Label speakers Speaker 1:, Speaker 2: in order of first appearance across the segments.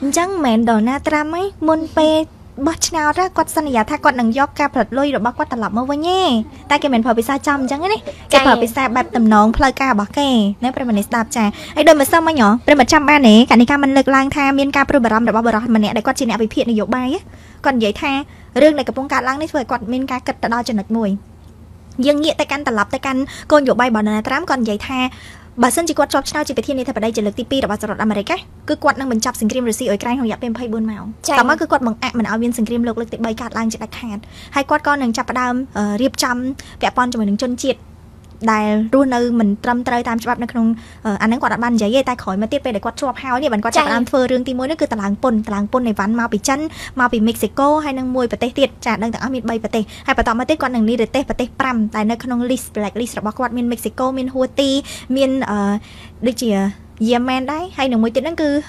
Speaker 1: chẳng mẹ đồ na tram ấy môn pe bớt nào ra quạt sân nhà thay quạt nằng gió ca phật lôi rồi bác quạt tập lập mới với nhé ta cái mình phở bị sa chăm chẳng ấy cái phở bị sa bẹp tầm nón phơi ca bác cái nếu phải mình đạp trà ấy đôi mà sao mà nhỏ phải mà chăm ba nè cả này ca mình lực lang tha miên ca pro bờ ram để bao bờ ram mình nè để quạt chị nè bị phiền để dụ bay á còn vậy tha riêng này cái bông cát lang đấy phải quạt miên ca cật đo cho nực mùi dân nghĩa tay can tập lập tay can con dụ bay bảo nè tram còn vậy tha bà sân chỉ quạt chọc sao chỉ phải thiên này thay vào đây chỉ lực tivi là bà sọt America cứ quạt năng mình chọc sinh cream rồi xì ở cái không dẹp bên phay buôn màu tao mới cứ quạt bằng mình ao viên sinh cream lực lực bay cát lang chỉ đặt hạt hay quạt con đừng chập vào đam riệp chăm vẽ pon cho mình đừng chôn chiết đài luôn nơi mình trâm tơi tam chập nó không anh ấy quạt đặt ban giấy tay khỏi mà tiếp về để quạt chọc hao này bạn quạt chập đam phơi riêng tim môi nó cứ tà làng pôn này ván mau bị chân mau bị Mexico hay năng môi bờ tây tiệt trả đang tặng miền bay bờ tây hay bà tao mà tết quạt năng đi để tết bờ tây pram tại nơi không list black list là quạt miền Mexico miền Hawaii miền được chỉ Yemen đấy hay năng môi tiệt nó cứ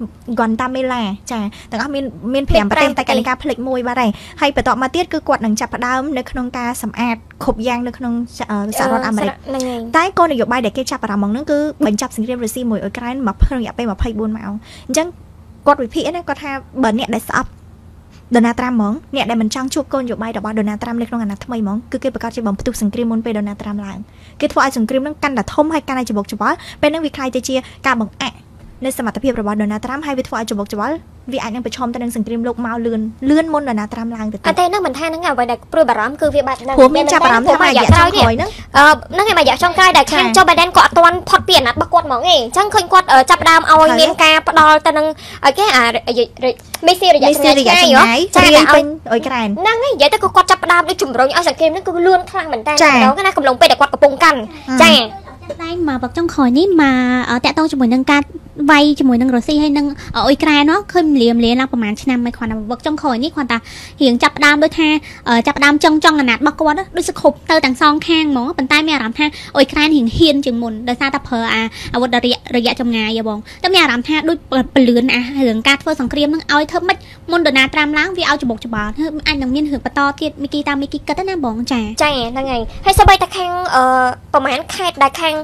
Speaker 1: Guatemala trả tặng miền phèm bờ tây tại cái ca phịch môi ba này hay bà tao mà tiết cứ quạt năng chập đam nơi không ca sầm ạt khục giang nơi không xã hội America tại con này dụ bay để cái chập đam mong nó cứ bánh chập sinh riêng rồi xì mùi ở cái mà không dẹp bay mà phay buôn màu chẳng quạt bị phỉ đấy quạt ha bẩn nhẹ để sập Donald Trump mong nhẹ để mình trang chụp con dụ bay đọc bao Donald Trump lên trong ngành thay mong cứ cái bậc cao chỉ bằng tục sinh cream môn về Donald Trump lại cái thua ai sinh cream nó căn là thông hay căn này chỉ bọc chỉ bó bên nó việc khai chia cả bằng ạ nênสมรรถภาพរបស់ Donald Trump ให้วิทยาจุบจวลวิอาจยังไปชมแต่หนังสังเกตโลกเมาเลื่อนมน Donald Trump ล่างแต่นั่งเหมือนท่านั่งเอาไปได้โปรบารามคือวิบัตินั่งผมมีจับารามทำไมอยากช่องคอยนั่งไงมาอยากช่องใกล้แต่แข่งโจไบเดนเกาะตอนพอดเปลี่ยนนัดประกวดหมองเองช่างเคยกวดจับดามเอาเมียนกาปดอแต่นั่งแค่ไม่ซีระยะง่ายเหรอใช่แต่เป็นโอ้ยกระไรนั่งไงอย่าแต่ก็กวดจับดามด้วยจุ่มร้อยเอาสังเกตนั่นก็เลื่อนคลั่งเหมือนกันแล้วก็น่ากำลังไปแต่กวดกระปุงกันใช่ได้มาแบบจ้องคอยนี่มาแต่ต้องจมูกนั่งการไวจมูกนั่งรถซี่ให้นั่งโอ้ยกลายเนาะเคยเลี้ยงประมาณชั่วไม่ควรนะแบบจ้องคอยนี่ควรแต่เหียงจับดามด้วยท่าจับดามจ้องขนาดบักกวดด้วยสกุบเตอต่างซองข้างมองเป็นใต้ไม่อารามท่าโอ้ยกลายเหียงเฮียนจึงมุนโดยซาตาเพออาวุธระยะจำงายอย่าบองแต่ไม่อารามท่าด้วยเปลือนเหียงการเฟอร์สังเครียมนั่งเอาเธอไม่มุนโดนาตรามล้างวิเอาจมูกจมูกอันยังมีเหียงปะตอที่มิกีตามิกีก็ได้น่าบองใจนั่งไงให้สบายตะแคงประมาณแค่ตะแคง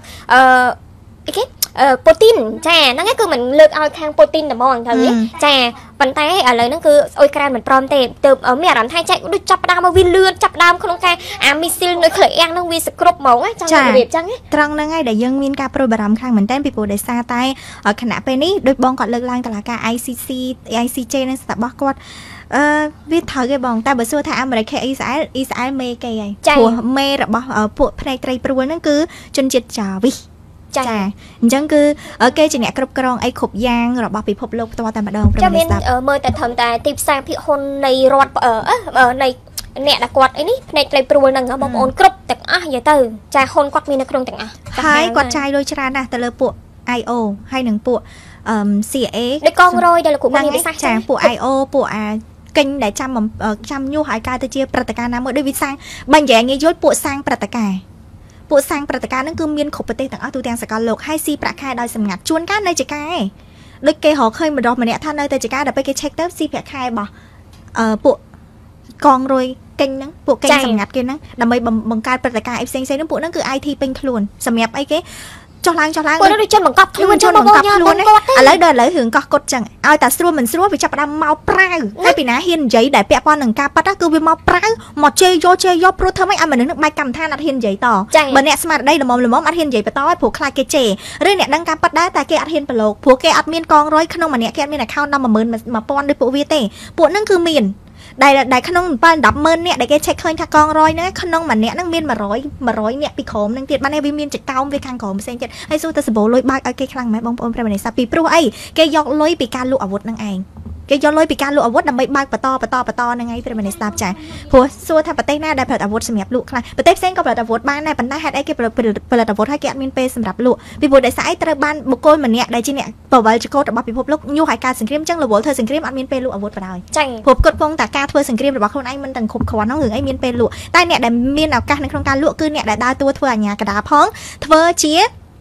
Speaker 1: โปรตีนใช่นั่นก็คือเหมือนเลือกเอาทางโปรตีนแต่มองเท่านี้ใช่ปัญไตอะไรนั่นคือโอยกระเหมือนปลอมเติมไม่อารัมไทยใจด้วยจับดามมาวินเลือนจับดามขนมไก่มิซิลในเคยเองนั่งวิสกรบหมองจังเรียบจังตรังนั่งไงแต่ยังมีการโปรบารามครั้งเหมือนเต้นปีโป้ได้ซาไตขณะไปนี้โดยบองก่อนเลิกล่างตลาดการ ICC ในสถาบันกอดวิธีการบองแต่บทสวดทางอเมริกาอิสราเอลเมย์ไงผัวเมย์แบบพวกในไตรปรวนนั่นคือจนจิตจ่าวิจ้าจังคือเกจิเนี่ยกรบกรองไอ้ขบยางหรือบ่ปีพบโลกตัวแต่มาดองจะเป็นเมื่อแต่ทำแต่ติดสร้างพิคนในรถในเนี่ยดักวัดไอ้นี่ในไตรปรวนนั่งบองโอนกรบแต่อย่าตื่นจ่าคนกวัดมีนักลงแต่ให้กวัดใจโดยชรานะแต่เลยปวด I.O. ให้หนึ่งปวดCIA ได้กองโรยได้ละกุมันมีสักจ่าปวด I.O. ปวดkinh để chăm nhu hải ca tới chiaประการน้ำด้วยวิสังบางอย่างงี้ยศปวดสร้างประการปวดสร้างประการนั่นคือมีนขบประเทศต่างตัวแทนสกอตโลกให้ซีประคายโดยสงัดชวนกันในจิกายโดยเกย์หอเคยมาดอกมาเนี่ยท่านในแต่จิกายเดี๋ยวไปเกย์เช็คเติมซีประคายบ่ปวดกองโรยkinhนั่งปวดkinhสงัดกินนั่งดำไปบังการประการไอ้เซ็งเซ็งนั่นปวดนั่นคือไอทีเป็นคลุนสมัยไอ้เกcho lang cô nó đi chân bằng cọp luôn chân bằng cọp luôn đấy lấy đời lấy hưởng cọp cột chẳng ai ta xua mình xua vì chập đam mau prao hay bị ná hiên giấy để bẹ con đằng ca bắt cứ vì mau prao một chơi vô pro thơm ấy anh mình nước bay cầm than ăn hiên giấy tỏ bên nè smart đây là mồm ăn hiên giấy bẹ toผูกคลายเกเจเรื่องเนี่ยดังการปัดได้แต่เกอัดhiênปลอกผูกเกอัดมีนกองร้อยขนมมันเนี่ยเกอัดมีนข้าวนำมาเมินมาป้อนด้วยปูวีเต้ปวดนั่นคือมีนได้ขนมป้อนดับเมินเนี่ยได้เกเช็คเคยถ้ากองร้อยนะขนมมันเนี่ยนั่งมีนมาร้อยเนี่ยปีขมนั่งติดมันในวิมีนจะเก้าไปข้างขมเส้นเจ็ดให้สู้ตะสบู่ลอยบายเกคลังไหมบองปอนประมาณไหนสับปีปลุกไอ้เกยอกลอยปีการลูกอาวุธนั่งเองเกยอกลอยปีการลูกอาวุธนำไปบายปะตอนั่งไงประมาณไหนสับจ่ายหัวสู้ถ้าประเทศหน้าได้ผลิตอาวุธสำหรับลูกคลายประเทศเส้นก็ผลิตอาวุธบ้านในปัญหาให้เกผลิตอาวุธให้เกมีนเปสำหรับลูกปีบุได้สายตระบันบุกโกนมันเนี่ยได้จีเนี่ยต่อวันจะโคตรบับปีพบลูกยูหายการสังเกตจังระบบเธอสังเกตมีนเปลูกอาวุธไปได้ผมกดพงแต่การเธอสังเกตระบบคนไอ้มันต่างขบขวานน้องหึงไอ้มีนเปลูกใต้เนี่ยได้มีนเอาการในโครงการลูกคือเนี่ยได้ตัวเธอเนี่ยกระดาษพ้องเธอเชี่ย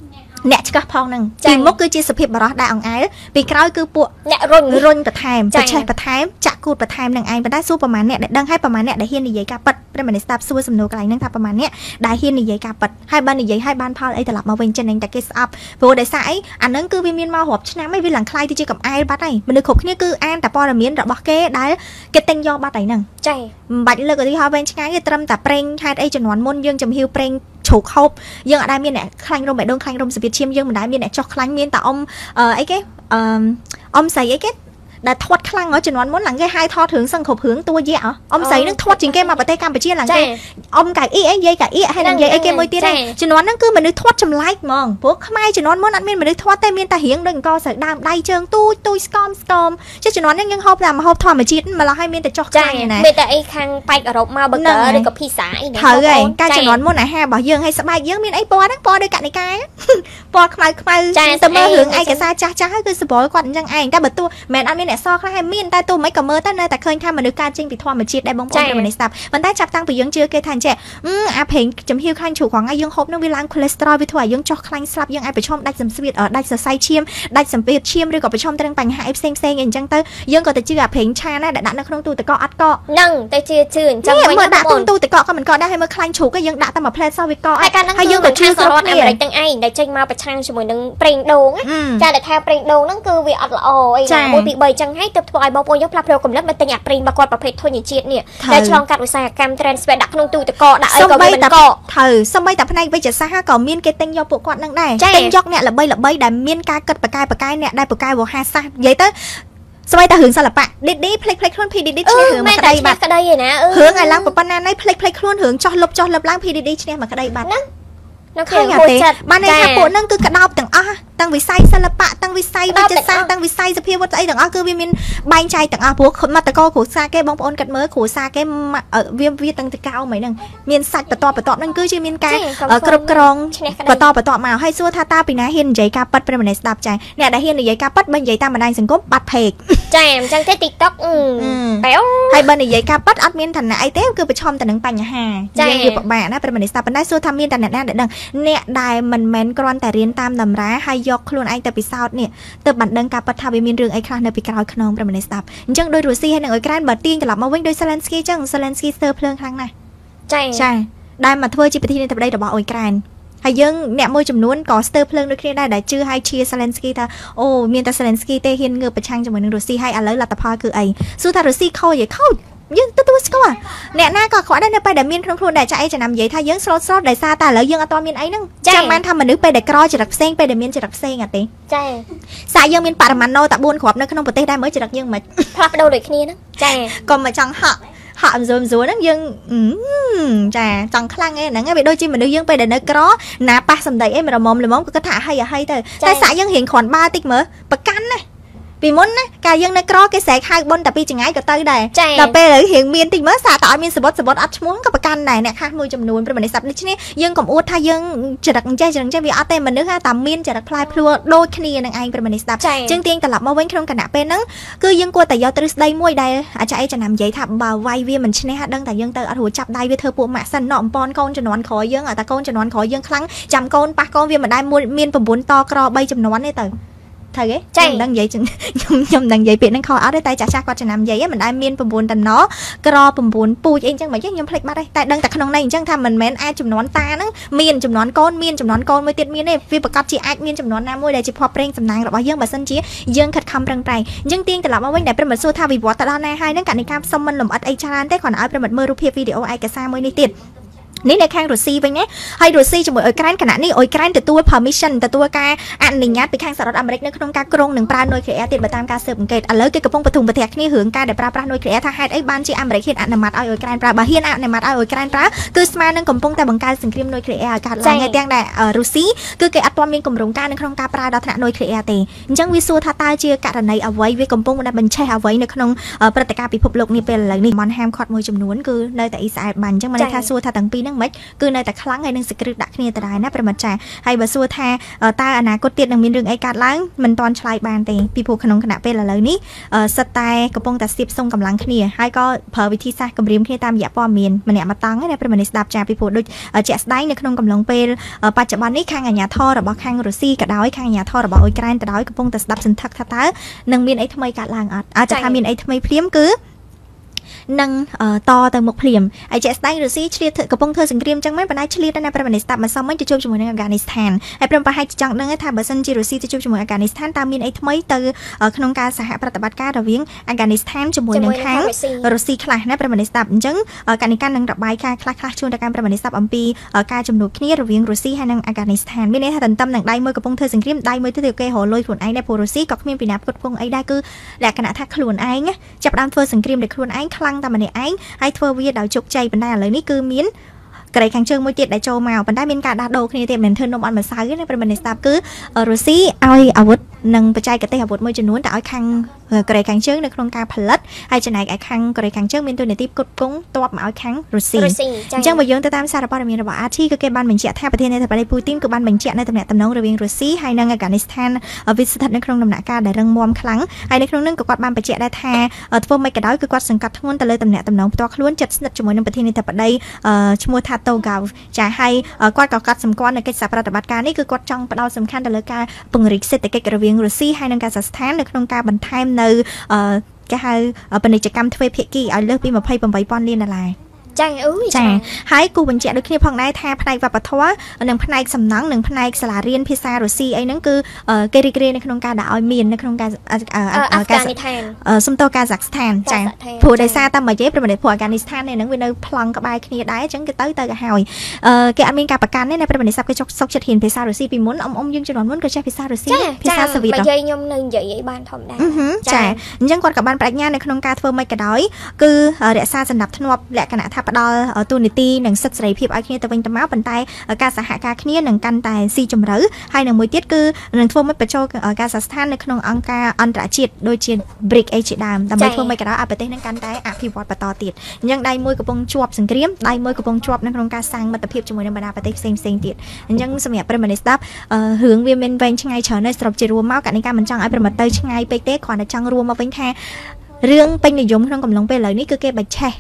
Speaker 1: អ្នកឆ្កឹះផងហ្នឹងពីមុខគឺជាសុភាពបរោះដែរអង្អែលពីក្រោយគឺពួក
Speaker 2: អ្នករុញ
Speaker 1: បន្ថែមបច្ចេកបន្ថែមចាក់គូតបន្ថែមនឹងឯងប៉ុន្តែសួរប្រមាណអ្នកដែលដឹងហើយប្រមាណអ្នកដែលហ៊ាននិយាយការប៉ັດព្រះមនីស្ដាប់សួរសំណួរកន្លែងហ្នឹងថាប្រមាណអ្នកដែលហ៊ាននិយាយការប៉ັດហើយបាននិយាយហើយបានផលអីត្រឡប់មកវិញចឹងតែគេស្អប់ព្រោះដោយសារអីអាហ្នឹងគឺវាមានមករាប់ឆ្នាំហើយវាឡើងខ្លាយទៅជាកំអែលបាត់ហើយមនុស្សគ្រប់គ្នាគឺអានតែព័ត៌មានរបស់គេដែលគេទិញយកបាត់ហើយហ្នឹង
Speaker 2: ចា
Speaker 1: មិនបាច់លើកឧទាហរណ៍វែងឆ្ងាយទេត្រឹមតែប្រេងហេតុអីជំនាន់មុនយើងចំហៀវប្រេងជ្រូកហូបយើងអត់ដែលមានអ្នកខ្លាញ់រំបេះដូងខ្លាញ់រំសវិតឈាមយើងមិនដែលមានអ្នកចោះខ្លាញ់មានតែអីគេអ៊ំស្រីអីគេដែលធាត់ខ្លាំងជំនាន់មុនឡើងគេហៅថតរឿងសឹងគ្រប់រឿងតួយៈអ៊ំស្រីនឹងធាត់ជាងគេមកប្រទេសកម្ពុជាឡើងគេអ៊ំកៅអ៊ីអីយាយកៅអ៊ីហើយនឹងយាយអីគេមួយទៀតហើយជំនាន់ហ្នឹងគឺមនុស្សធាត់ចម្លែកហ្មងព្រោះខ្មែរជំនាន់មុនអត់មានមនុស្សធាត់ទេមានតែរៀងដូចអង្គស្រូវដើមដៃជើងទូចស្គមជាជំនាន់ហ្នឹងយើងហូបតែម្ហូបធម្មជាតិម្ល៉េះហើយមានតែចោះខ្លាញ់ណា
Speaker 2: មានតែអីខាងប៉ែកអឺរ៉ុបមកប៊ឺហ្គឺឬក៏ភីហ្សាអីហ្នឹង
Speaker 1: ត្រូវហើយកាលជំនាន់មុនអាហាររបស់យើងហើយស្បែកយើងមានអីពណ៌ហ្នឹងពណ៌ដូចកណិកាពណ៌ខ្មៅទៅមើលរឿងឯកសារចាស់ហើយគឺសបល់គាត់អញ្ចឹងឯងតែបើទោះមិនអត់មានអ្នកសខ្លះហើយមានតែទោះមិនក៏មើលទៅនៅតែឃើញថាមនុស្សកើតចេញពីធម្មជាតិដែរបងប្អូនប្រិយមិត្តស្ដាប់ប៉ុន្តែចាប់តាំងពីយើងជឿគេថាអញ្ចឹងអាប្រេងចំហៀវខ្លាញ់ជ្រូកហ្នឹងយើងហូបនឹងវាឡើងខូលេស្តេរ៉ុលវាធ្វើឲ្យយើងចុះខ្លាញ់ស្លាប់យើងអាចប្រឈមដាច់សម្ពាធដាច់សរសៃឈាមដាច់សម្ពាធឈាមឬក៏ប្រឈមទៅនឹងបញ្ហាអីផ្សេងអីអញ្ចឹងទៅយើងក៏ទៅជឿអាប្រេងឆាណាដែលដាក់នៅក្នុងទូទឹកកកអត់កក
Speaker 2: ហ្នឹងទៅជឿអញ្ចឹង
Speaker 1: វិញមើលដាក់ទូទឹកកកក៏មិនកកដែរហើយមើលខ្លាញ់ជ្រូកយើងដាក់តែមួយផ្លែតសោះវាកកហើយយើងក៏ជឿ
Speaker 2: សហរដ្ឋអាមេរិកទាំងឯងដែលចេញមកប្រឆាំងជាមួយនឹងប្រេងដូងចាដែលថាប្រេងដូងហ្នឹងគឺវាអត់ល្អអីណា1 2 3អញ្ចឹងហើយទៅធ្វើឲ្យបងប្អូនយើងផ្លាស់ប្ដូរគំនិតមកទិញអាប្រេងរបស់គាត់ប្រភេទធញ្ញជាតិនេះដែលឆ្លងកាត់ឧស្សាហកម្ម transfer ដាក់ក្នុងទូទឹកកកដាក់អីក៏វាមិនកក
Speaker 1: ត្រូវសម្បីតែផ្នែកវិទ្យាសាស្ត្រក៏មានគេទិញយកពួកគាត់នឹងដែរទិញយកអ្នកល្បីដែលមានការគិតបកកាយអ្នកដែលបកកាយវោហាសាស្ត្រនិយាយទៅស្វ័យតែរឿងសិល្បៈ DD ផ្លេចខ្លួន PDD ឈ្នះរឿងមកក្តីបាត់
Speaker 2: ក្តីឯណា
Speaker 1: រឿងឲ្យឡើងប៉ុណ្ណាណៃផ្លេចខ្លួនរឿងចោះលុបឡើង PDD ឈ្នះមកក្តីបាត់
Speaker 2: ហ្នឹងនៅ
Speaker 1: ក្នុងហួចចិត្តបានន័យថាពួកហ្នឹងគឺក្តោបទាំងអស់ទាំងវិស័យសិល្បៈទាំងវិស័យវិទ្យាសាស្ត្រទាំងវិស័យសភាវុធអីទាំងអស់គឺវាមានបែងចែកទាំងអស់ព្រោះមត្តកគ្រួសារគេបងប្អូនកាត់មើលគ្រួសារគេវាទាំងតកោហ្មងហ្នឹងមានសាច់បន្តហ្នឹងគឺជាមានការគ្រប់គ្រងបន្តមកហើយសួរថាតើពីណាហ៊ាននិយាយការប៉ັດប្រិមន័យស្ដាប់ចាអ្នកដែលហ៊ាននិយាយការប៉ັດបើនិយាយតាមបណ្ដាញសង្គមបាត់ពេក
Speaker 2: ចាអញ្ចឹងទេ TikTok បែវ
Speaker 1: ហើយបើនិយាយការប៉ັດអត់មានឋានៈអីទេគឺប្រឈមតែនឹងបញ្ហាយើងវាពិបាកណាប្រិមន័យស្ដាប់ប៉ុន្តែសួរថាមានតែអ្នកណាដែលដឹងអ្នកដែលមិនមែនគ្រាន់តែរៀនតាមតម្រាហើយយកខ្លួនឯងទៅពិសោធន៍នេះទើបបានដឹងការប៉ັດថាវាមានរឿងអីខ្លះនៅពីក្រោយខ្នងប្រិមន័យស្ដាប់អញ្ចឹងដោយរុស្ស៊ីហើយនិងអ៊ុយក្រែនបើទាញត្រឡប់មកវិញដោយ Zelensky អញ្ចឹង Zelensky ស្ទើរភ្លើងខ្លាំងណាស់ចាដែលមកធ្វើជាប្រធានាធិបតីរបស់អ៊ុយក្រែនហើយយើងអ្នកមួយចំនួនក៏ស្ទើរភ្លើងដូចគ្នាដែរដែលជឿឲ្យជា Zelensky ថាអូមានតែ Zelensky ទេហ៊ានងើបប្រឆាំងជាមួយនឹងរុស្ស៊ីហើយឥឡូវលទ្ធផលគឺអីសួរថារុស្ស៊ីខូចយើងទទួលស្គាល់អ្នកណាក៏ខ្វះដែរនៅពេលដែលមានក្នុងខ្លួនដែលចាក់អីចំណាំនិយាយថាយើងស្លូតដោយសារតែឥឡូវយើងអត់ទាន់មានអីហ្នឹងចាំបានថាមនុស្សពេលដែលក្រចរិតផ្សេងពេលដែលមានចរិតផ្សេងអត់ទេ
Speaker 2: ចា
Speaker 1: សាក់យើងមានបរិមាណណូតែ4គ្រាប់នៅក្នុងប្រទេសដែរមើលចរិតយើងមិន
Speaker 2: ផ្លាស់ប្ដូរដូចគ្នាហ្នឹង
Speaker 1: ចាកុំមកចង់ហក់អំសួរហ្នឹងយើងចាចង់ខ្លាំងឯហ្នឹងវាដូចជាមនុស្សយើងពេលដែលនៅក្រណាប៉ះសម្ដីអីរមុំក៏គាត់ថាអហីទៅតែសាក់យើងរៀងគ្រាន់បើតិចមើលប្រកាន់ណាពីមុនណាកាលយើងនៅក្រគេស្រែកហៅបុនតែពីចង្ងាយក៏ទៅដែរដល់ពេលឥឡូវរៀងមានតិចមើលសាកតើអត់មានសបុតអត់ឈ្មោះក៏ប្រកាន់ដែរអ្នកខ្លះមួយចំនួនប្រិមន័យស័ព្ទដូច្នេះយើងកុំអួតថាយើងចរិតអញ្ចេះវាអត់ទេមនុស្សតែមានចរិតផ្លែភ្លួដូចគ្នានឹងឯងប្រិមន័យស្ដាប់អញ្ចឹងទាញត្រឡប់មកវិញក្នុងគណៈពេលហ្នឹងគឺយើងគួរតែយកទ្រឹស្ដីមួយដែលអាចឯចំណាំនិយាយថាបើវាយវាមិនឈ្នះដឹងតែយើងទៅអត់រួចចាប់ដៃវាធ្វើពួកម៉ាក់សិនណក់អំពន់កូនជំនាន់ក្រោយយើងតែកូនជំនាន់ក្រោយយើងខ្លាំងចាំកូនប៉ះកូនវាមិនដែលមាន9តក្រ3ចំនួនទេទៅត្រូវទេចាមិនដឹងនិយាយខ្ញុំដឹងនិយាយពាក្យហ្នឹងខុសអត់ទេតែចាស់គាត់ចំណាំនិយាយមិនដែលមាន9តំណក្រ9ពូជអីអញ្ចឹងមិនខ្ញុំភ្លេចបាត់ទេតែដឹងតែក្នុងន័យអញ្ចឹងថាមិនមែនអាចចំនួនតាហ្នឹងមានចំនួនកូនមានចំនួនកូនមួយទៀតមានទេវាប្រកាសជាអាចមានចំនួនណាមួយដែលជាភ័ព្វព្រេងសំណាងរបស់យើងបើសិនជាយើងខិតខំប្រឹងប្រែងអញ្ចឹងទាញត្រឡប់មកវិញដែលប្រិមិត្តសួរថាវិវត្តទៅដល់ណាហើយហ្នឹងកណិកាសុំមិនលំអិតអីច្រើនទេគ្រាន់តែឲ្យប្រិមិត្តមើលរូបភាពវីដេអូឯកសារមួយនេះទៀតនេះនៅខាងរុស្ស៊ីវិញណាហើយរុស្ស៊ីជាមួយអ៊ុយក្រែនគណៈនេះអ៊ុយក្រែនទទួល permission ទទួលការអនុញ្ញាតពីខាងសហរដ្ឋអាមេរិកនៅក្នុងការគ្រោងនឹងប្រើនុយក្លេអ៊ែរទៀតបើតាមការស៊ើបអង្កេតឥឡូវគេកំពុងប្រទុំប្រទះគ្នារឿងការដែលប្រើប្រាស់នុយក្លេអ៊ែរថាហេតុអីបានជាអាមេរិកហ៊ានអនុម័តឲ្យអ៊ុយក្រែនប្រើបើហ៊ានអនុម័តឲ្យអ៊ុយក្រែនប្រើគឺស្មើនឹងកំពុងតែបង្កើតសង្គ្រាមនុយក្លេអ៊ែរឲ្យកើតឡើងហើយទាំងដែលរុស្ស៊ីគឺគេអត់ទាន់មានគម្រោងការនៅក្នុងការប្រើដល់ថ្នាក់នុយក្លេអ៊ែរទេអញ្ចឹងវាសួរថាតើជាករណីអ្វីវាកំពុងតែបញ្ឆេះអ្វីនៅក្នុងព្រឹត្តិការណ៍ពិភពលោកនេះពេលឥឡូវនេះមនហាមខាត់មួយចំនួនគឺនៅតែអ៊ីស្រាអែលបានអញ្ចឹងមិនថាសួរថាទាំងពីរហ្នឹងងមិនគឺនៅតែខ្លាំងហើយនឹងសង្គ្រឹះដាក់គ្នាដដែលណាប្រិមត្តចាហើយបើសួរថាតើអនាគតទៀតនឹងមានរឿងអីកើតឡើងមិនទាន់ឆ្លើយបានទេពីព្រោះក្នុងគណៈពេលឥឡូវនេះសិតតែកំពុងតែស្ទាបសុំកម្លាំងគ្នាហើយក៏ប្រើវិធីសាស្ត្រគម្រាមគ្នាតាមរយៈព័ត៌មានម្នាក់មកតង់ណាប្រិមត្តស្ដាប់ចាពីព្រោះដូចជាក់ស្ដែងនៅក្នុងកំឡុងពេលបច្ចុប្បន្ននេះខាងអាជ្ញាធររបស់ខាងរុស្ស៊ីក៏ដោយខាងអាជ្ញាធររបស់អ៊ុយក្រែនក៏ដោយកំពុងតែស្ដាប់សន្ធឹកថាតើនឹងមានអីថ្មីកើតឡើងអត់អាចថាមានអីថ្មីភ្លាមគឺនឹងតទៅមុខភ្លាមហើយជាក់ស្ដែងរុស្ស៊ីឆ្លៀតកំពុងធ្វើសង្គ្រាមចឹងមិនបណ្ដាឆ្លៀតនៅប្រទេសស្ដាប់មកសមមិញទៅជួបជាមួយនឹងអាហ្គានីស្ថានហើយព្រមប្រហែលចង់ដឹងថាបើសិនជារុស្ស៊ីទៅជួបជាមួយអាហ្គានីស្ថានតើមានអីថ្មីទៅក្នុងការសហប្រតិបត្តិការរវាងអាហ្គានីស្ថានជាមួយនឹងខាងរុស្ស៊ីខ្លះណាប្រទេសស្ដាប់អញ្ចឹងកាលនេះកាន់នឹងរបាយការណ៍ខ្លះជូនទៅកាន់ប្រទេសស្ដាប់អំពីការជំនួបគ្នារវាងរុស្ស៊ីហើយនិងអាហ្គានីស្ថានមានន័យថាទន្ទឹមនឹងដៃមួយកំពុងធ្វើសង្គ្រាមដៃមួយទៅគេរលួយខ្លួនឯងដែរព្រោះរុស្ស៊ីក៏គ្មានពីណាផ្គត់ផ្គង់អីដែរគឺលក្ខណៈថាខ្លួនឯងចាប់ផ្ដើមធ្វើសង្គ្រាមដោយខ្លួនឯងខ្លាំងតែម្នាក់ឯងហើយធ្វើវាដោយជោគជ័យប៉ុន្តែឥឡូវនេះគឺមានកូរ៉េខាងជើងមួយទៀតដែលចូលមកប៉ុន្តែមានការដោះដូរគ្នាទៀតមិនធ្វើនំអត់ម្សៅទេណាប្រិមត្តស្ដាប់គឺរុស្ស៊ីឲ្យអាវុធនិងបច្ចេកទេសអាវុធមួយចំនួនទៅឲ្យខាងកូរ៉េខាងជើងនៅក្នុងការផលិតហើយចំណែកឯខាងកូរ៉េខាងជើងមានទូនាទីផ្គត់ផ្គង់ទ័ពមកឲ្យខាងរុស្ស៊ីអញ្ចឹងបើយើងទៅតាមសារព័ត៌មានរបស់ RT គឺគេបានបញ្ជាក់ថាប្រធានាធិបតីពូទីនគឺបានបញ្ជាក់នៅទំនាក់ទំនងរវាងរុស្ស៊ីហើយនិងអាហ្គានីស្ថានវាស្ថិតនៅក្នុងដំណាក់កាលដែលរឹងមាំខ្លាំងហើយនៅក្នុងនោះក៏គាត់បានបញ្ជាក់ដែរថាធ្វើមិនក៏ដោយគឺគាត់សង្កត់ធ្ងន់ទៅលើទំនាក់ទំនងផ្ទាល់ខ្លួនជិតស្និទ្ធជាមួយនឹងប្រធានាធិបតីឈ្មោះថា Togov ចាហើយគាត់ក៏កត់សម្គាល់នៅកិច្ចសហប្រតិបត្តិការនេះគឺគាត់ចង់ផ្ដោតសំខាន់ទៅលើការពង្រីកសេដ្ឋកិច្ចរវាងរុស្ស៊ីហើយនិងកាហ្សាក់ស្ថាននៅក្នុងការបន្ថែមនៅគេហៅពាណិជ្ជកម្មទ្វេភាគីឲ្យលើសពី $28,000 លានចាចាហើយគូបញ្ជាក់ដូចគ្នាផងដែរថាផ្នែកវប្បធម៌និងផ្នែកសំណង់និងផ្នែកសាលារៀនភាសារុស្ស៊ីអីហ្នឹងគឺគេរីករាយនៅក្នុងការដាក់ឲ្យមាននៅក្នុងការអាហ្គានីស្ថានសំតកាហ្សាក់ស្ថានចាព្រោះដោយសារតែមកនិយាយប្រទេសព្រោះអាហ្គានីស្ថាននេះហ្នឹងវានៅប្លង់ក្បែរគ្នាដែរអញ្ចឹងគេទៅក៏ហើយគេអត់មានការប្រកាន់ទេនៅប្រទេសគេសុកចិត្តរៀនភាសារុស្ស៊ីពីមុនអ៊ំយើងជំនាន់មុនក៏ចេះភាសារុស្ស៊ីភាសាសូវៀតបើនិយាយខ្ញុំនៅនិយាយអីបានធម្មតាចាអញ្ចឹងគាត់ក៏បានបញ្ញានៅក្នុងការធ្វើមិនក៏ដោយគឺរក្សាសណ្ដាប់ធ្នាប់លក្ខណៈថាផ្ដល់ទូនីតិនិងសិទ្ធិសេរីភាពឲ្យគ្នាទៅវិញទៅមកប៉ុន្តែការសហការគ្នានឹងកាន់តែស៊ីជម្រៅហើយនឹងមួយទៀតគឺនឹងធ្វើមិនបញ្ចូលកាហ្សាក់ស្ថាននៅក្នុងអង្គការអន្តរជាតិដូចជា BRICS អីជាដើមដើម្បីធ្វើមិនក៏ដោយឲ្យប្រទេសនឹងកាន់តែអភិវឌ្ឍបន្តទៀតអញ្ចឹងដៃមួយកំពុងជាប់សង្គ្រាមដៃមួយកំពុងជាប់នៅក្នុងការសាងមិត្តភាពជាមួយនឹងបណ្ដាប្រទេសផ្សេងទៀតអញ្ចឹងសម្រាប់ប្រិមត្តស្ដាប់រឿងវាមានវែងឆ្ងាយច្រើនណាស់សរុបជារួមមកកណិកាមិនចង់ឲ្យប្រិមត្តទៅឆ្ងាយពេកទេគ្រាន់តែចង់រួមមកវិញថារឿងពេញនិយមក្នុងកំឡុងពេលឥឡូវនេះគឺគេបញ្ឆេះ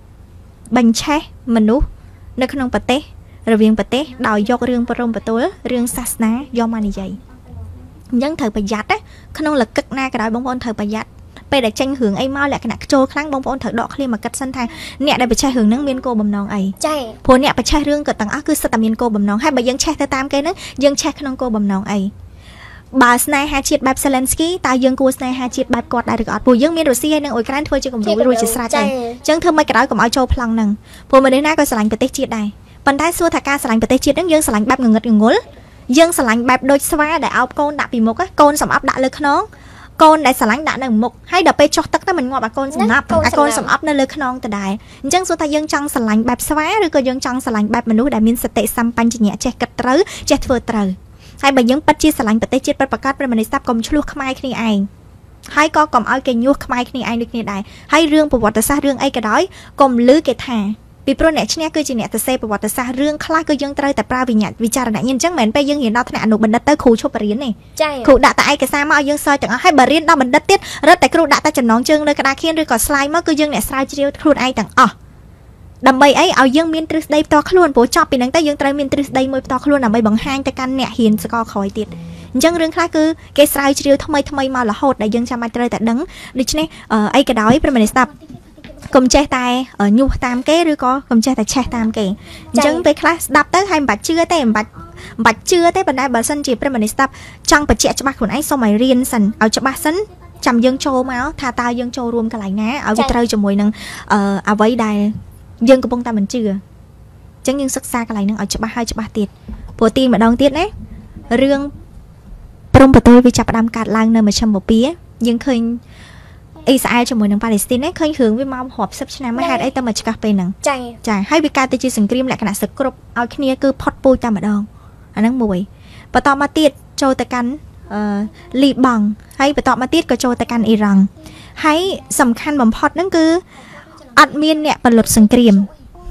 Speaker 1: មនុស្សនៅក្នុងប្រទេសរវាងប្រទេសដោយយករឿងព្រមបន្ទល់រឿងសាសនាយកមកនិយាយអញ្ចឹងត្រូវប្រយ័ត្នណាក្នុងលក្ខណៈណាក៏ដោយបងប្អូនត្រូវប្រយ័ត្នពេលដែលចេញរឿងអីមកលក្ខណៈខ្ជិលខ្លាំងបងប្អូនត្រូវដកឃ្លាមកគិតសិនថាអ្នកដែលបញ្ឆេះរឿងហ្នឹងមានគោលបំណងអីចា៎ព្រោះអ្នកបញ្ឆេះរឿងក៏ទាំងអស់គឺសិតតែមានគោលបំណងហើយបើយើងឆេះទៅតាមគេហ្នឹងយើងឆេះក្នុងគោលបំណងអីបើស្នេហាជាតិបែប Zelensky តើយើងគួរស្នេហាជាតិបែបគាត់ដែរឬក៏អត់ព្រោះយើងមានរុស្ស៊ីហើយនិងអ៊ុយក្រែនធ្វើជាគំរូរួចជាស្រេចហើយអញ្ចឹងធ្វើមិនក៏ដោយកុំឲ្យចូលប្លង់ហ្នឹងព្រោះមនុស្សណាក៏ស្រឡាញ់ប្រទេសជាតិដែរប៉ុន្តែសួរថាការស្រឡាញ់ប្រទេសជាតិហ្នឹងយើងស្រឡាញ់បែបងងឹតងងុលយើងស្រឡាញ់បែបដូចស្វាដែលអោបកូនដាក់ពីមុខកូនសំអប់ដាក់លើខ្នងកូនដែលស្រឡាញ់ដាក់នៅមុខហើយដល់ពេលចុះទឹកទៅមិនងាប់អាកូនសំអប់នៅលើខ្នងទៅដែរអញ្ចឹងសួរថាយើងចង់ស្រឡាញ់បែបស្វាឬក៏យើងចង់ស្រឡាញ់បែបមនុស្សដែលមានសតិសម្បជញ្ញៈចេះគិតត្រូវចេះធ្វើត្រូវហើយបើយើងពិតជាស្រឡាញ់ប្រទេសជាតិពិតប្រាកដប្រិមត្តស្ដាប់កុំឆ្លោះខ្មែរគ្នាឯងហើយក៏កុំឲ្យគេញុះខ្មែរគ្នាឯងដូចគ្នាដែរហើយរឿងប្រវត្តិសាស្ត្ររឿងអីក៏ដោយកុំលឺគេថាពីព្រោះអ្នកឈ្នះគឺជាអ្នកសរសេរប្រវត្តិសាស្ត្ររឿងខ្លះគឺយើងត្រូវតែប្រើវិចារណញ្ញាណអញ្ចឹងមិនមែនពេលយើងរៀនដល់ថ្នាក់អនុបណ្ឌិតទៅគ្រូឈប់រៀនទេគ្រូដាក់តែឯកសារមកឲ្យយើងសើចទាំងអស់ហើយបើរៀនដល់បណ្ឌិតទៀតរត់តែគ្រូដាក់តែចំណងជើងលើក្តារខៀនឬក៏ស្លាយមកគឺយើងអ្នកស្រាវជ្រាវខ្លួនឯងទាំងអស់ដើម្បីអីឲ្យយើងមានទ្រឹស្ដីផ្ទាល់ខ្លួនព្រោះចប់ពីហ្នឹងទៅយើងត្រូវមានទ្រឹស្ដីមួយផ្ទាល់ខ្លួនដើម្បីបង្ហាញទៅកាន់អ្នករៀនសកលក្រោយទៀតអញ្ចឹងរឿងខ្លះគឺគេស្រាវជ្រាវថ្មីមករហូតដែលយើងចាំបាច់ត្រូវតែដឹងដូច្នេះអីក៏ដោយប្រិមត្តស្ដាប់កុំចេះតែញុះតាមគេឬក៏កុំចេះតែឆេះតាមគេអញ្ចឹងពេលខ្លះស្ដាប់ទៅហើយមិនបាច់ជឿទេមិនបាច់ជឿទេប៉ុន្តែបើសិនជាប្រិមត្តស្ដាប់ចង់បញ្ជាក់ច្បាស់ខ្លួនឯងសូមឲ្យរៀនសិនឲ្យច្បាស់សិនចាំយើងចូលមកថាតើយើងចូលរួមកន្លែងណាឲ្យវាត្រូវជាមួយនឹងអ្វីដែលយើងកំពុងតែមិនជឿអញ្ចឹងយើងសិក្សាកន្លែងហ្នឹងឲ្យច្បាស់ហើយច្បាស់ទៀតព្រោះទីម្ដងទៀតណារឿងព្រំប្រទល់វាចាប់ផ្ដើមកាត់ឡើងនៅមជ្ឈមបូព៌ាយើងឃើញអ៊ីស្រាអែលជាមួយនឹងប៉ាឡេស្ទីនឃើញរឿងវាមករាប់សិបឆ្នាំមកហេតុអីទៅមកឆ្កាស់ពេលហ្នឹងចាហើយវាកើតទៅជាសង្គ្រាមលក្ខណៈសឹកគ្រប់ឲ្យគ្នាគឺផុតពូជតែម្ដងអាហ្នឹងមួយបន្តមកទៀតចូលទៅកាន់លីបង់ហើយបន្តមកទៀតក៏ចូលទៅកាន់អ៊ីរ៉ង់ហើយសំខាន់បំផុតហ្នឹងគឺអត់មានអ្នកផលិតសង្គ្រាម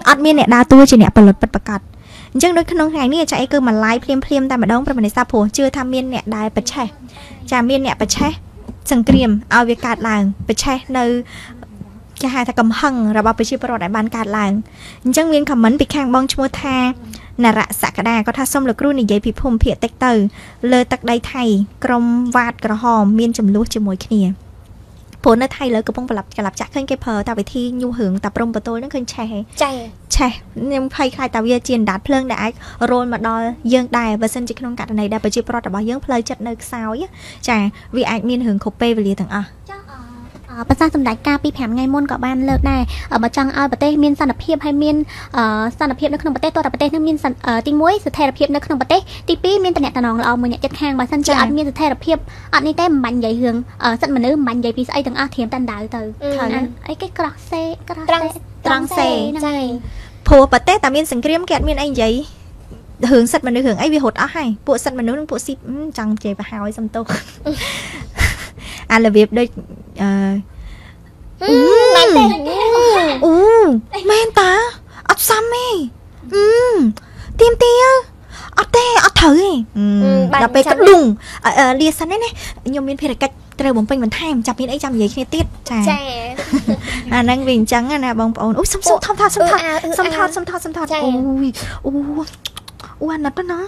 Speaker 1: អត់មានអ្នកដើរតួជាអ្នកផលិតពិតប្រាកដអញ្ចឹងដូចក្នុងថ្ងៃនេះចាអីគឺមួយ live ភ្លាមតែម្ដងប្រហែលសាព្រោះជឿថាមានអ្នកដែលប្រឆេះចាមានអ្នកប្រឆេះសង្គ្រាមឲ្យវាកើតឡើងប្រឆេះនៅគេហៅថាកំហឹងរបស់ប្រជាពលរដ្ឋដែលបានកើតឡើងអញ្ចឹងមាន comment ពីខាងបងឈ្មោះថានរសក្តាគាត់ថាសូមលោកគ្រូនិយាយពីភូមិភាគតិចទៅលើទឹកដីថៃក្រុមវ៉ាតក្រហមមានចំនួនជាមួយគ្នាព្រោះនៅថៃលើកំពុងប្រឡាប់ចាក់ឃើញគេប្រើតាវិធីញូហឿងតាព្រំបតូលហ្នឹងឃើញឆេះឆេះខ្ញុំភ័យខ្លាចតាវាជាអណ្ដាតភ្លើងដែលអាចរលមកដល់យើងដែរបើសិនជាក្នុងករណីដែលប្រជាពលរដ្ឋរបស់យើងផ្លូវចិត្តនៅខ្សោយចាវាអាចមានរឿងគ្រប់ពេលវេលាទាំងអស់
Speaker 3: ប្រសាសន៍សម្ដេចការពី5ថ្ងៃមុនក៏បានលើកដែរបើចង់ឲ្យប្រទេសមានសន្តិភាពហើយមានសន្តិភាពនៅក្នុងប្រទេសតើប្រទេសនឹងមានទី1ស្ថិរភាពនៅក្នុងប្រទេសទី2មានតំណែងល្អមួយអ្នកចិត្តខាងបើសិនជាអត់មានស្ថិរភាពអត់នេះទេមិនបាញ់និយាយរឿងសិទ្ធិមនុស្សមិនបាញ់និយាយពីស្អីទាំងអស់ធៀមតែដៅទៅអីគេក្រោះសេ
Speaker 1: ត្រង់សេចាព្រោះប្រទេសតែមានសង្គ្រាមគេអត់មានអីនិយាយរឿងសិទ្ធិមនុស្សរឿងអីវារត់អស់ហើយពួកសិទ្ធិមនុស្សនឹងពួកស៊ីចង់និយាយប្រហើយសំទោសអារបៀបដូច
Speaker 2: មែនទេ
Speaker 1: មែនតាអត់សមទេទៀមទាអត់ទេអត់ត្រូវទេដល់ពេលក៏ឌុងលាសិនណាខ្ញុំមានភារកិច្ចត្រូវបំពេញបន្ថែមចាប់មានអីចាំនិយាយគ្នាទៀតចាអាហ្នឹងវាអញ្ចឹងណាបងប្អូនអូសុំថតអូយអាណិតណា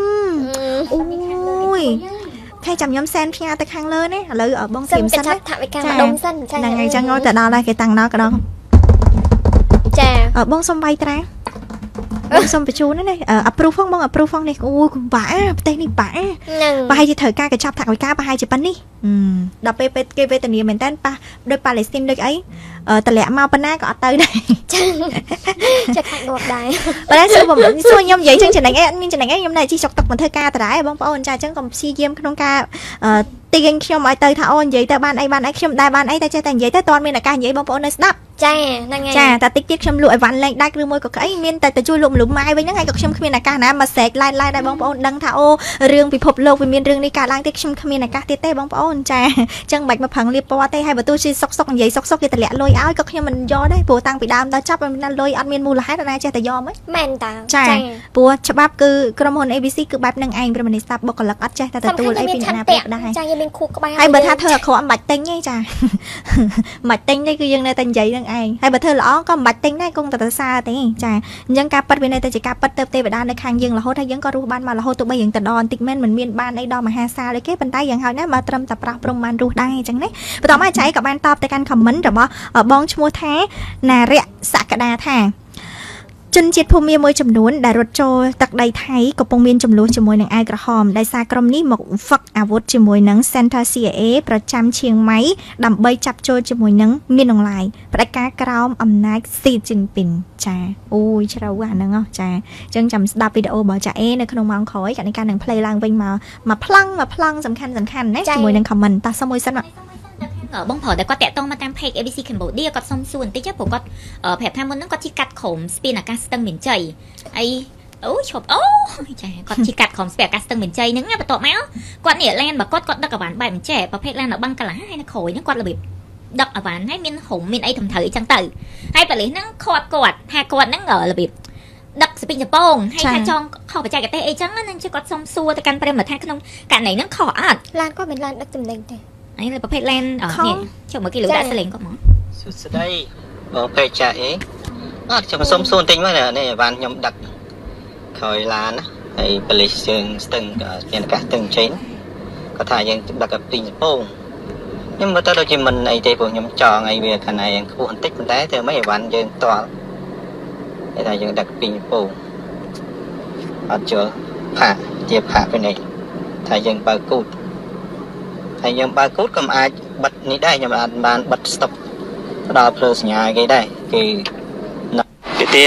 Speaker 1: អូយខែចាំខ្ញុំសែនផ្ញើទៅខាងលើនេះឥឡូវបងស្រីសិនណា
Speaker 2: ថាវិការម្ដុំសិន
Speaker 1: ចាហ្នឹងហើយចឹងទៅដល់ហើយគេតាំងដល់ក៏ដល់
Speaker 2: ចា
Speaker 1: បងសុំវាយត្រាបងសុំបញ្ជូនណាapprove ផងបង approve ផងនេះអូយបាក់ប្រទេសនេះបាក់ប្រហែលជាត្រូវការកញ្ចប់ថាវិការប្រហែលជាប៉ុណ្នេះដល់ពេលគេវេទនាមែនតើប៉ះដោយប៉ាឡេស្ទីនដូចអីតម្លាក់មកប៉ុណ្ណាក៏អត់ទៅដែរ
Speaker 2: ចាខ្លាចងាប់ដែរ
Speaker 1: ប៉ុន្តែសួរខ្ញុំនិយាយចឹងចំណេញអីអត់មានចំណេញអីខ្ញុំនៅជីចុកទឹកមកធ្វើការដដែលបងប្អូនចាអញ្ចឹងកុំព្យាយាមក្នុងការទីកខ្ញុំឲ្យទៅថាអូនិយាយទៅបានអីខ្ញុំដែរបានអីតែចេះតែនិយាយទៅតើមានឱកាសនិយាយបងប្អូននៅស្ដាប់
Speaker 2: ចាហ្នឹងហើយ
Speaker 1: ចាតែតិចទៀតខ្ញុំលក់អីវ៉ាន់លេងដាច់ឬមួយក៏អីមានតែជួយលក់ម្លុំម៉ាយវិញហ្នឹងហើយក៏ខ្ញុំគ្មានឱកាសណាមកស្រែកឡាយដែរបងប្អូនដឹងថាអូរឿងពិភពលោកវាមានរឿងនេះកើតឡើងទេខ្ញុំគ្មានឱកាសទៀតទេបងប្អូនចាអញ្ចឹងមិនបាច់មកប្រឹងលៀបពណ៌ទេហើយបើទោះជាសុកនិយាយសុកគេតម្លាក់លុយឲ្យក៏ខ្ញុំមិនយកដែរព្រោះតាំងពីដើមដល់ចប់មិនលុយអត់មានមូលហេតុណាចេះតែយកហ្មង
Speaker 2: មែនតា
Speaker 1: ចាព្រោះច្បាប់គឺក្រុមហ៊ុន ABC គឺបែបហ្នឹងឯងប្រមាណស្ដាប់បុគ្គលិកអត់ចេះតែទទួលអីពីអ្នកណាបែបដែរ
Speaker 2: ចាយើងមានខួរក្បាល
Speaker 1: ហើយបើថាធ្វើអាក្រក់មិនបាច់ទិញទេចាមិនបាច់ទិញទេគឺយើងនៅតែនិយាយហ្នឹងឯងហើយបើធ្វើល្អក៏មិនបាច់ទិញដែរគង់តែសរសើរទេចាអញ្ចឹងការប៉ັດវានៅតែជាការប៉ັດទៅទេវតានៅខាងយើងរហូតហើយយើងក៏រស់បានមករហូតទោះបីយើងទៅដល់បន្តិចមែនមិនមានបានអីដល់មហាសាលទេគេប៉ុន្តែយ៉ាងហោចណាស់បើត្រឹមតែប្រោះព្រំបានរស់ដែរអញ្ចឹងណាបន្តមកចៃក៏បានតបទៅកាន់ comment របស់បងឈ្មោះថាណារៈសក្តាថាជនជាតិភូមាមួយចំនួនដែលរត់ចូលទឹកដីថៃកំពុងមានចំនួនជាមួយនឹងអាវក្រហមដោយសារក្រុមនេះមកហ្វឹកអាវុធជាមួយនឹង Center CIA ប្រចាំឈៀងម៉ៃដើម្បីចាប់ចូលជាមួយនឹងមានអង្លាយផ្ដាច់ការក្រោមអំណាចស៊ីជីនពីនចាអូយជ្រៅអាហ្នឹងចាអញ្ចឹងចាំស្ដាប់វីដេអូរបស់ចាអេនៅក្នុងម៉ោងក្រោយកាលនេះការនឹង play ឡើងវិញមកប្លង់សំខាន់ណាជាមួយនឹង comment តោះសុំមួយសិន
Speaker 4: បងប្រុសតែគាត់តាក់ទងមកតាម page ABC Cambodia គាត់សុំសួរបន្តិចព្រោះគាត់ប្រាប់ថាមុនហ្នឹងគាត់ជិះកាត់ក្រុមស្ពានអាកាសស្ទឹងមានជ័យហើយអូឈប់អូចាគាត់ជិះកាត់ក្រុមស្ពានអាកាសស្ទឹងមានជ័យហ្នឹងបន្ទាប់មកគាត់នេះឡានបើគាត់ដឹកអាវ៉ាន់បែបមិនចេះប្រភេទឡាននៅបឹងកាឡាហើយនៅក្រោយហ្នឹងគាត់របៀបដឹកអាវ៉ាន់ហើយមានហុំមានអីធំធៅអីចឹងទៅហើយប៉ូលីសហ្នឹងគាត់ថាគាត់ហ្នឹងរបៀបដឹកស្ពីងចពងហើយថាចង់ខុសបច្ចេកទេសអីចឹងហ្នឹងជិះគាត់សុំសួរទៅកាន់ប្រិមត្តថាក្នុងករណីហ្នឹងខុសអត់
Speaker 2: ឡានគាត់មិនឡានដឹកចំណេញទេ
Speaker 4: អីប្រភេទឡែននេះចុះមើលគេលើដាក់សលេងគាត់ហ្មង
Speaker 5: សួស្ដីបងពេចាអីអត់ខ្ញុំសុំសួរបន្តិចមកនេះអាវ៉ាន់ខ្ញុំដឹកក្រោយឡានណាហើយប៉ូលីសជើងស្ទឹងមានអាកាសស្ទឹងចេញគាត់ថាយើងដឹកទៅទីកំពងខ្ញុំមើលទៅដូចជាមិនអីទេព្រោះខ្ញុំចង់ឲ្យវាខាងណាយ៉ាងខ្ពស់បន្តិចប៉ុន្តែធ្វើម៉េចអាវ៉ាន់យើងតល់គេថាយើងដឹកពីកំពងអត់ចូលផាកជាផាកពីនេះថាយើងបើគូតហើយយើងបើកូតក៏អាចបិទនេះដែរខ្ញុំអាចបានបិទ stop ផ្ដល់ភ្លើងសញ្ញាគេដែរគេទា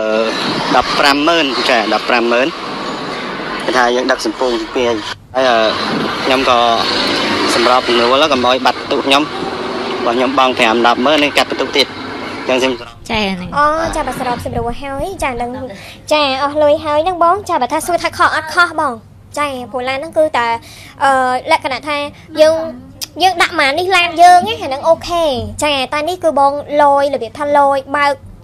Speaker 5: 150,000ចា150,000គេថាយើងដឹកសម្ពងពីហើយខ្ញុំក៏សម្រាប់ជំនួសកុំឲ្យបាត់ទុកខ្ញុំបើខ្ញុំបង់5-10,000នេះកាត់បន្ទុកទៀតចឹងខ្ញុំ
Speaker 4: ចាហ្នឹង
Speaker 2: អូចាបើសរុបសម្រួលហើយចានឹងចាអស់លុយហើយហ្នឹងបងចាបើថាសួរថាខុសអត់ខុសបងចាព្រោះឡានហ្នឹងគឺតែលក្ខណៈថាយើងដាក់ម៉ានេះឡានយើងហ្នឹងអូខេចាតែនេះគឺបងលយរបៀបថាលយបើក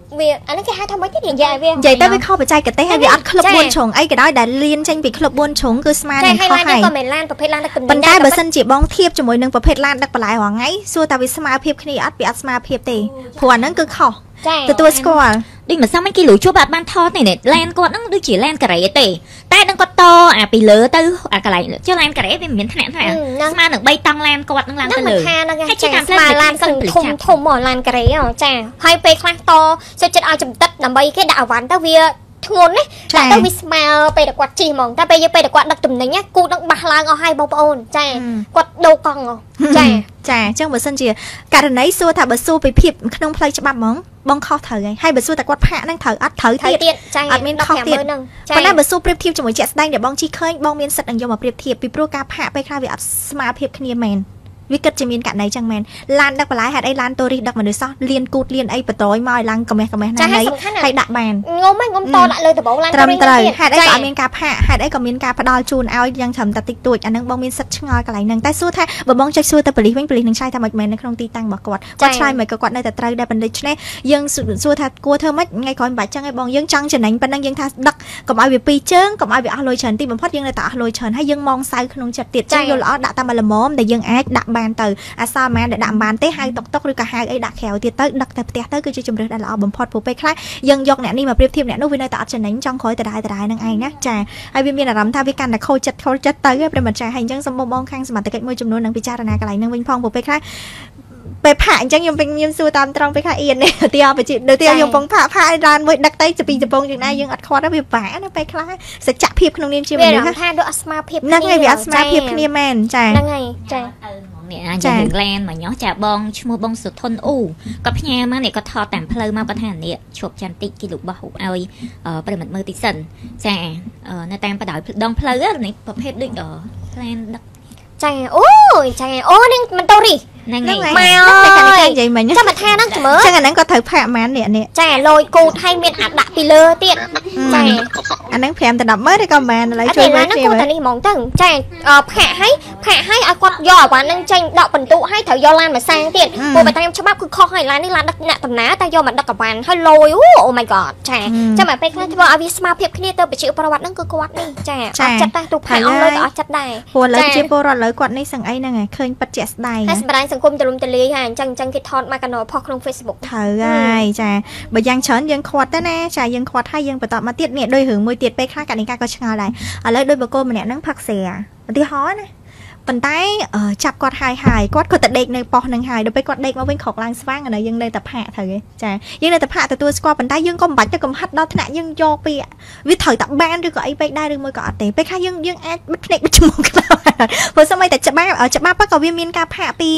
Speaker 2: វាអានេះគេហៅថាម៉េចទេនិយាយវា
Speaker 1: និយាយទៅវាខុសបច្ចេកទេសហើយវាអត់ក្លឹប4ជ្រុងអីក៏ដោយដែលលៀនចេញពីក្លឹប4ជ្រុងគឺស្មើនឹងខុសហើយ
Speaker 2: ក៏មិនឡានប្រភេទឡានដឹកទំនិញ
Speaker 1: ប៉ុន្តែបើសិនជាបងធៀបជាមួយនឹងប្រភេទឡានដឹកបន្លែរាល់ថ្ងៃសួរថាវាស្មើភាពគ្នាអត់វាអត់ស្មើភាពទេព្រោះអាហ្នឹងគឺខុសទទួលស្គាល់
Speaker 4: ដូចមិនសមគេលួចជួបអត់បានថតទេឡានគាត់ហ្នឹងដូចជាឡានការ៉េទេតែនឹងគាត់តអាពីលើទៅអាកន្លែងចុះឡានការ៉េវាមិនមានថ្នាក់ស្មើនឹង3តង់ឡានគាត់នឹងឡើងទៅលើ
Speaker 2: ហើយជាតាមស្មើឡានធំមកឡានការ៉េចាហើយពេលខ្លះតសុខចិត្តឲ្យចំតិតដើម្បីគេដាក់អវ៉ាន់ទៅវាធ្ងន់ណាតែទៅវាស្មើពេលតែគាត់ជិះហ្មងតែពេលយើងពេលតែគាត់ដឹកទំនិញគូនឹងបាសឡើងអស់ហើយបងប្អូនចាគាត់ដូរកង់ចា
Speaker 1: អញ្ចឹងបើសិនជាករណីសួរថាបើសួរពីភាពក្នុងផ្លូវច្បាប់ហ្មងបងខុសត្រូវហើយបើសួរតែគាត់ផាកហ្នឹងត្រូវអត់ត្រូវទៀតអត់មានខុសទៀតប៉ុន្តែបើសួរប្រៀបធៀបជាមួយជាក់ស្ដែងដែលបងជិះឃើញបងមានសិទ្ធិនឹងយកមកប្រៀបធៀបពីព្រោះការផាកពេលខ្លះវាអត់ស្មើភាពគ្នាមែនវាគិតជាមានករណីចឹងមែនឡានដឹកបន្លែហេតុអីឡានតូរីសដឹកមនុស្សសោះលៀនគូតលៀនអីបតយមកឲ្យឡើងកមេះណាណីហើយដាក់បាន
Speaker 2: ងុំហ្នឹងងុំតដាក់លើដំបងឡាន
Speaker 1: ត្រឹមត្រូវហេតុអីក៏អត់មានការផាកហេតុអីក៏មានការផ្ដាល់ជូនឲ្យយ៉ាងត្រឹមតែតិចតួចអាហ្នឹងបងមានសិទ្ធិឆ្ងល់កន្លែងហ្នឹងតែសួរថាបើបងចុចសួរទៅប៉ូលីសវិញប៉ូលីសនឹងឆ្លើយថាមិនមែននៅក្នុងទីតាំងរបស់គាត់ឆ្លើយមិនក៏គាត់នៅតែត្រូវដែរប៉ុន្តែដូច្នេះយើងសួរថាគួរធ្វើម៉េចថ្ងៃក្រោយមិនបាច់ចឹងឯងបងយើងចង់ចំណេញប៉ុណ្ណឹងយើងថាដឹកកុំឲ្យវាពីរជើងកុំឲ្យវាអស់លុយច្រើនទីបំផុតយើងនៅតែអស់លុយច្រើនហើយយើងមងសៅក្នុងចិត្តទៀតចឹងយល់ល្អដាក់តាមល្មមដែលយើងអាចដាក់បានទៅអាសល់មែនដែលដាក់បានទេហៅតុកឬក៏ហៅអីដាក់ក្រៅទៀតទៅដឹកទៅផ្ទះទៅគឺជាជំរឿនដែលល្អបំផុតព្រោះពេលខ្លះយើងយកអ្នកនេះមកប្រៀបធៀបអ្នកនោះវានៅតែអត់ចំណេញចង់ក្រោយដដែលនឹងឯងណាចាហើយវាមានអារម្មណ៍ថាវាកាន់តែខូចចិត្តទៅហើយប្រិមត្តចាហើយអញ្ចឹងសូមបងខាងសមត្ថកិច្ចមួយចំនួននឹងពិចារណាកន្លែងហ្នឹងវិញផងព្រោះពេលខ្លះពេលផាកអញ្ចឹងខ្ញុំសួរតាមត្រង់ពេលខ្លះអៀននេះទីអបជាទីខ្ញុំពងផាកឡានមួយដឹកទៅពីដំបងយ៉ាងណាយើងអត់ខ្វាត់ទៅវាបាក់ណាពេលខ្លះសច្ចភាពក្នុងនាមជាមនុស្ស
Speaker 2: ថាដូចអត់ស្មើភាព
Speaker 1: ហ្នឹងហើយវាអត់ស្មើភាពគ្នាមែនចា
Speaker 2: ហ្នឹងហើយចា
Speaker 4: នេះអាចយើងឡានមកញោះចាបងឈ្មោះបងសុធនអ៊ូគាត់ផ្ញើមកនេះគាត់ថតតាមផ្លូវមកគាត់ថានេះឈប់ចាំតិចគេលោកបោះឲ្យប្រិមិត្តមើលតិចសិនចានៅតាមបដ ாய் ដងផ្លូវនេះប្រភេទដូចឡានដឹក
Speaker 2: ចាអូយចាអូនេះមិនតូរី
Speaker 4: ហ្នឹងហើយ
Speaker 2: មក
Speaker 1: និយាយមិញ
Speaker 2: ចាំមកថាហ្នឹងជំរឿ
Speaker 1: ចឹងអាហ្នឹងក៏ត្រូវផាកម៉ាននេះ
Speaker 2: ចាលយគូតឲ្យមានអាដាក់ពីលើទៀត
Speaker 1: ចាអាហ្នឹង5ទៅ10ម៉ឺនឬក៏ម៉ានឥឡូវជួយមើល
Speaker 2: គ្នាគូតនេះហ្មងទៅចាផាកឲ្យគាត់យកអាវ៉ាន់ហ្នឹងចេញដកបន្ទុកឲ្យត្រូវយកឡានមកសាងទៀតព្រោះបើតាមច្បាប់គឺខុសហើយឡាននេះឡានដឹកអ្នកដំណើរតែយកមកដឹកអាវ៉ាន់ឲ្យលយអូ my god ចាចាំមកពេលខ្លះធ្វើឲ្យវាស្មើភាពគ្នាទៅប្រជាពលរដ្ឋហ្នឹងគឺគាត់នេះចាអត់ចិត្តតែទូផាកអស់លុយក៏អត់ចិត្តដែរ
Speaker 1: ព្រោះឥឡូវជាពលរដ្ឋឥឡូវគាត់នេះសឹងអីហ្នឹងឃើញប៉ិតជាក់ស្ដែង
Speaker 2: ហើយសម្រាប់សង្គមទលំទលាយហើយអញ្ចឹងគេថតមកកណោផុសក្នុង Facebook
Speaker 1: ត្រូវហើយចាបើយ៉ាងច្រើនយើងខាត់ទៅណាចាយើងខាត់ហើយយើងបន្តមកទៀតនេះដូចរឿងមួយទៀតពេលខ្លះកណិកាក៏ឆ្ងល់ដែរឥឡូវដូចបកគោម្នាក់ហ្នឹងផឹកស្រាឧទាហរណ៍ណាប៉ុន្តែចាប់គាត់ហើយគាត់ទៅដេកនៅប៉ុស្តិ៍នឹងហើយដល់ពេលគាត់ដេកមកវិញក្រោកឡើងស្វាងនៅយើងនៅតែផាកត្រូវទេចាយើងនៅតែផាកទទួលស្គាល់ប៉ុន្តែយើងក៏មិនបាច់ទៅកំហិតដល់ថ្នាក់យើងយកពីវាត្រូវតែបានឬក៏អីពេកដែរឬមួយក៏អត់ទេពេលខ្លះយើងអាចបិទភ្នែកបិទច្រមុះខ្លះព្រោះសូម្បីតែច្បាប់ក៏វាមានការផាកពី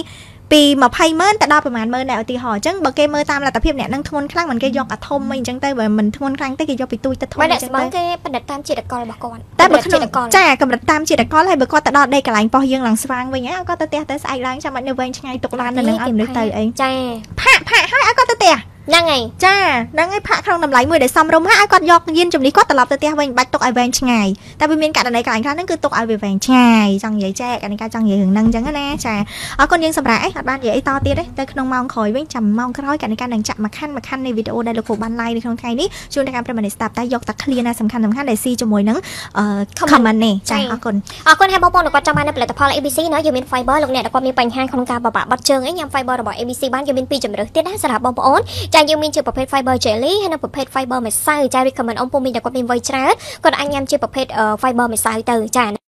Speaker 1: 20ម៉ឺនទៅដល់ប្រហែលម៉ឺនដែរឧទាហរណ៍អញ្ចឹងបើគេមើលតាមលទ្ធភាពអ្នកនឹងធ្ងន់ខ្លាំងមិនគេយកអាធំអីអញ្ចឹងទៅបើមិនធ្ងន់ខ្លាំងទេគេយកពីទូចទៅធំអ
Speaker 2: ញ្ចឹងទៅគេបណ្ឌិតតាមជាតិកលរបស់គាត់
Speaker 1: តែបើក្នុងចាកម្រិតតាមជាតិកលហើយបើគាត់ទៅដល់ដេកកន្លែងប៉ុស្តិ៍យើងឡើងស្វាងវិញគាត់ទៅផ្ទះទៅស្អែកឡើងចាំបាច់នៅវែងឆ្ងាយទុកឡាននៅនឹងឲ្យមនុស្សទៅអី
Speaker 2: ចា
Speaker 1: ផាកហើយឲ្យគាត់ទៅផ្ទះ
Speaker 2: ហ្នឹងហើយ
Speaker 1: ចាហ្នឹងហើយផាកក្នុងតម្លៃមួយដែលសមរម្យហើយឲ្យគាត់យកយានជំនិះគាត់ត្រឡប់ទៅផ្ទះវិញបាច់ទុកឲ្យវែងឆ្ងាយតែវាមានករណីកន្លែងខ្លះហ្នឹងគឺទុកឲ្យវាវែងឆ្ងាយចង់និយាយចែកអានេះការចង់និយាយរឿងហ្នឹងអញ្ចឹងណាចាអរគុណយើងសម្រាប់អត់បាននិយាយអីតទៀតទេទៅក្នុងម៉ោងក្រោយវិញចាំម៉ោងក្រោយកាលនេះការនឹងចាក់មួយខណ្ឌនៃវីដេអូដែលលោកគ្រូបាន live នៅក្នុងថ្ងៃនេះជូនដល់ការប្រិមត្តស្ដាប់តែយកតែ clear ណាសំខាន់ដែលស៊ីជាមួយនឹង comment នេះចាអរគុណ
Speaker 2: ហើយបងប្អូនគាត់ចង់បានផលិតផល ABC ណាយើងមាន fiber លោកអ្នកដែលគាត់មានបញ្ហាក្នុងការបបាក់បាត់ជើងអីញ៉ាំ fiber របស់ ABC បានយើងមានពីរជម្រើសទៀតណាសម្រាប់បងប្អូនចាយើងមានជាប្រភេទ fiber jelly ហើយនិងប្រភេទ fiber ម្សៅចា recommend អំពុំមានតែគាត់មានវ័យច្រើនគាត់អាចញ៉ាំជាប្រភេទ fiber ម្សៅទៅចា